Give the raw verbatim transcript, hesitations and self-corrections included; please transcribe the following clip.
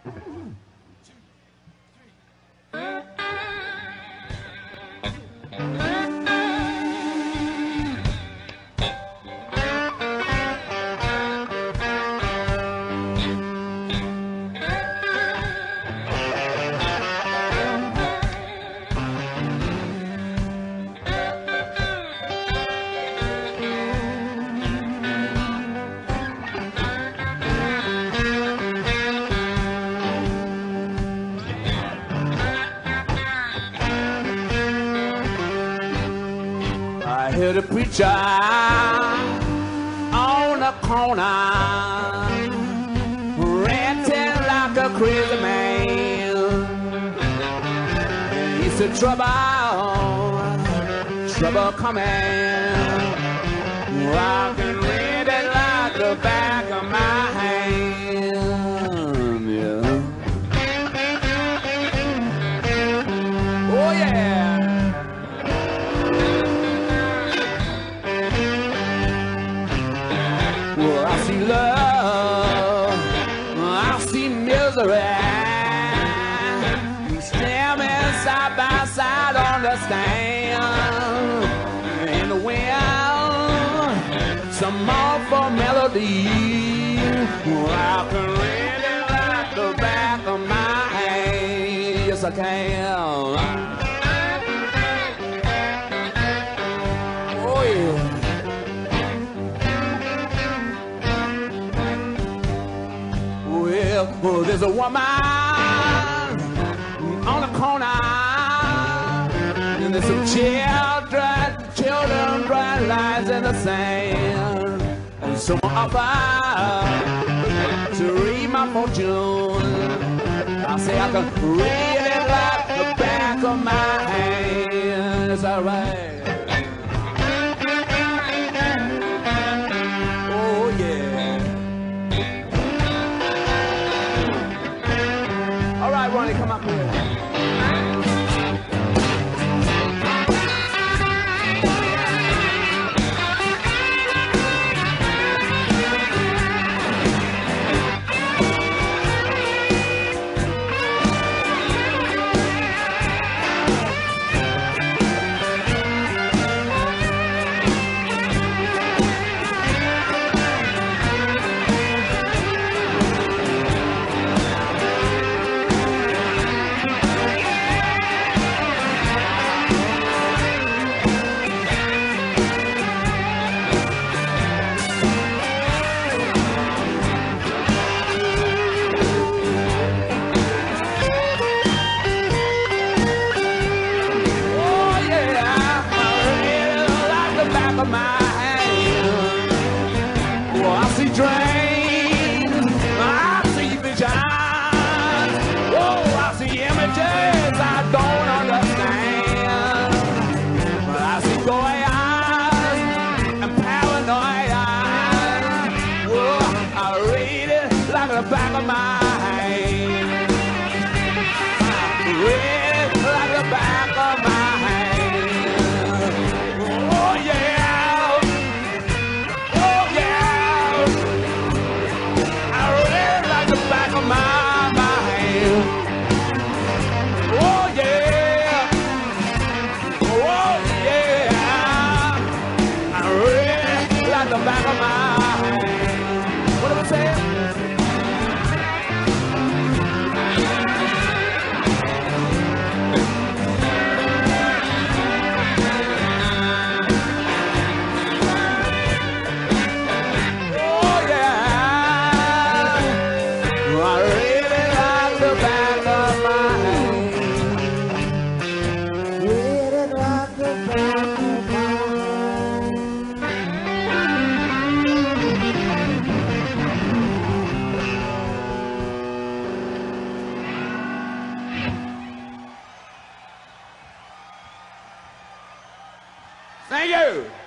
I hear the preacher on the corner ranting like a crazy man. He said, trouble, trouble coming. I can read it like the back of my hand. Yeah. Oh yeah. Well, I see love, I see misery. We standing side by side on the stand. In the wind, some mournful melody. Well, I can read it like the back of my hand. Yes, I can. Oh yeah. Well, there's a woman on the corner, and there's some children, children drawing lines in the sand. And so I offer to read my fortune. I say I can read it like the back of my hand. It's alright. Oh yeah. All right, Ronnie, come up here. Dreams, I see visions. Oh, I see images I don't understand. But I see Goya and paranoias. Oh, I read it like the back of my hand. I read it like the back of my hand. Oh yeah. Back of my mind. Oh yeah. Oh yeah. I really like the back of my hand. What do I say? Thank you.